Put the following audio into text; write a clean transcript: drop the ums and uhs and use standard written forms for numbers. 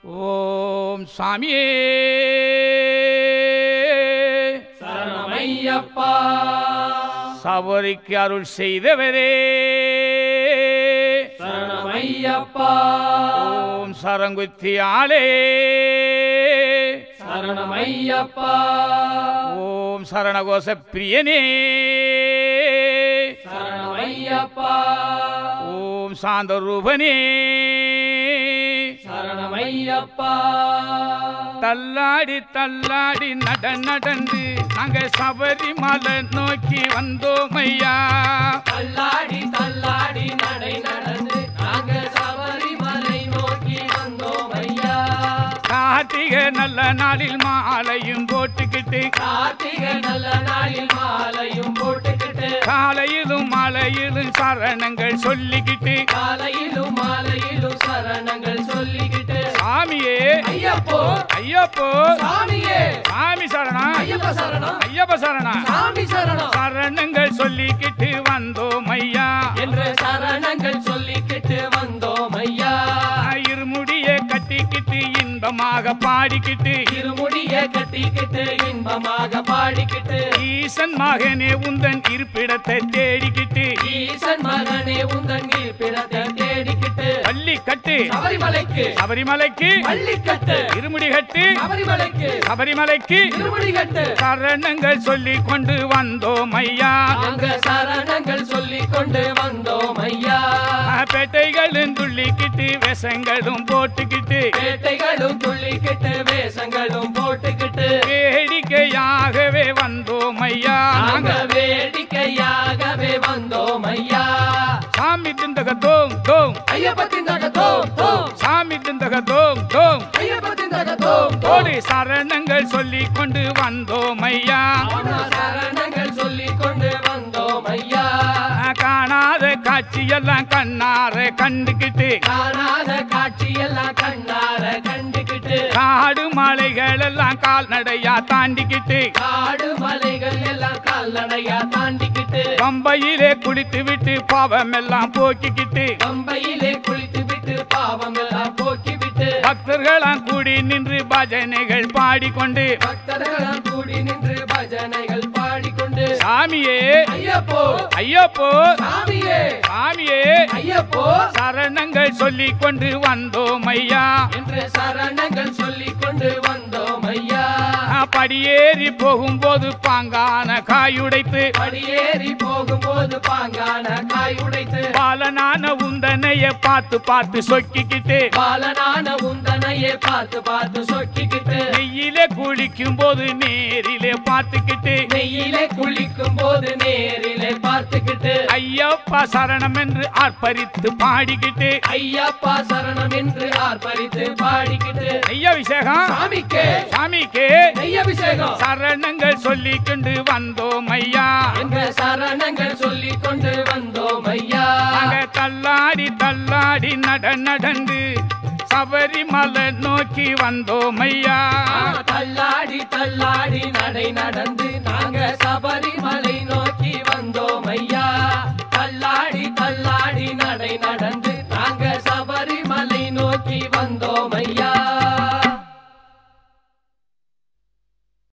ஓம் சாமியே சரணமையப்பா. சபரிக்கு அருள் செய்தவரே சரணமையப்பா. ஓம் சரங்குத்தியாலே சரணமையப்பா. ஓம் சரணகோஷ பிரியனே சரணமையப்பா. ஓம் சாந்தரூபனே சரணமையப்பா. தள்ளாடி தள்ளாடி நடந்து நாங்க சபரிமலை நோக்கி வந்தோம் ஐயா. தள்ளாடி தள்ளாடி நடந்து நாங்க சபரிமலை நோக்கி வந்தோம் ஐயா. கார்த்திகை நல்ல நாளில் மாலையும் போட்டுக்கிட்டு கார்த்திகை நல்ல நாளில் மாலையும் போட்டுக்கிட்டு காலையிலும் மாலையிலும் சரணங்கள் சொல்லிக்கிட்டு காலையிலும் மாலையிலும் சரணங்கள் சொல்லிக்கிட்டு சாமியே ஐயப்போ ஐயப்போ சாமியே சாமி சரணம் ஐயப்ப சரணம் ஐயப்ப சரணம் சாமி சரணம் சரணங்கள் சொல்லிக்கிட்டு வந்தோம் ஐயா. என்று சரணங்கள் சொல்லிக்கிட்டு வந்தோம் ஐயா. இருமுடிய கட்டிக்கிட்டு இன்பமாக பாடிக்கிட்டு இருமுடிய கட்டிக்கிட்டு இன்பமாக பாடிக்கிட்டு ஈசன் மகனே உந்தன் இருப்பிடத்தை தேடிக்கிட்டு ஈசன் மகனே உந்தன் இருப்பிடத்தை தேடிக்கிட்டு பள்ளி கட்டு சபரிமலைக்கு சபரிமலைக்கு பள்ளி கட்டு இருமுடி கட்டு சபரிமலைக்கு சபரிமலைக்கு இருமுடி கட்டு சரணங்கள் சொல்லி கொண்டு வந்தோம் ஐயா. அங்க சரணங்கள் சொல்லி கொண்டு வந்தோம் ஐயா. பேட்டைகளும் துள்ளிக்கிட்டு விஷங்களும் போட்டுக்கிட்டு பேட்டைகளும் துள்ளிக்கிட்டு வேஷங்களும் போட்டுக்கிட்டு வேடிக்கையாகவே வந்தோம் ஐயா. நாங்க வேடிக்கையாகவே வந்தோம் ஐயா. சாமி திந்தக தோம் தோம் ஐயப்ப திந்தக தோம் தோம் சாமி திந்தக தோம் தோம் ஐயப்ப திந்தக தோம் கோடி சரணங்கள் சொல்லி கொண்டு வந்தோம் ஐயா. சரணங்கள் சொல்லி கொண்டு வந்தோம் ஐயா. காணாத காட்சியெல்லாம் கண்ணார கண்டுக்கிட்டு காணாத காட்சியெல்லாம் கண்ணார கண்டுக்கிட்டு காடு மலைகள் எல்லாம் கால்நடையா தாண்டிக்கிட்டு காடு மலைகள் எல்லாம் கால்நடையா தாண்டிக்கிட்டு பம்பையிலே குளித்து விட்டு பாவம் எல்லாம் போக்கிக்கிட்டு பம்பையிலே குளித்து விட்டு பாவம் எல்லாம் போக்கிவிட்டு பக்தர்களாம் கூடி நின்று பஜனைகள் பாடிக்கொண்டு பக்தர்களாம் கூடி நின்று பஜனைகள் பாடிக்கொண்டு சாமியே ஐயப்போ ஐயப்போ சாமியே சாமியே ஐயப்போ சரணங்கள் சொல்லி கொண்டு வந்தோம் ஐயா. என்று சரணங்கள் சொல்லி கொண்டு வந்தோம் ஐயா. படியேறி போகும்போது பாங்கான காயுடைத்து படியேறி போகும்போது பாங்கான காய் உடைத்து பாலனான உந்தனைய பார்த்து பார்த்து சொக்கிக்கிட்டு பாலனான உந்தனையே பார்த்து பார்த்து சொக்கிக்கிட்டு நெய்யிலே குளிக்கும் போது நேரிலே பார்த்துக்கிட்டு நெய்யிலே குளிக்கும் போது நேரிலே பார்த்துக்கிட்டு ஐயப்பா சரணம் என்று ஆர்ப்பரித்து பாடிக்கிட்டு ஐயப்பா சரணம் என்று ஆர்ப்பரித்து பாடிக்கிட்டு நெய்யபிஷேகம் சாமிக்கே சாமிக்கே நெய்யபிஷேகம் சரணங்கள் சொல்லி கொண்டு வந்தோம் ஐயா. எங்க சரணங்கள் சொல்லி கொண்டு வந்தோம் ஐயா. நாங்க தள்ளாடி தள்ளாடி நடந்து சபரிமலை நோக்கி வந்தோம் ஐயா. தள்ளாடி தள்ளாடி நடந்து நாங்க சபரி